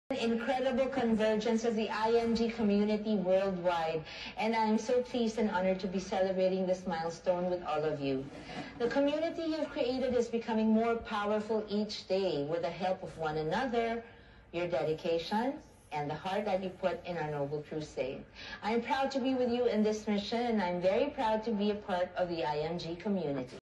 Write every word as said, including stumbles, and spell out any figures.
Incredible convergence of the I M G community worldwide, and I'm so pleased and honored to be celebrating this milestone with all of you. The community you've created is becoming more powerful each day with the help of one another, your dedication, and the heart that you put in our noble crusade. I'm proud to be with you in this mission, and I'm very proud to be a part of the I M G community.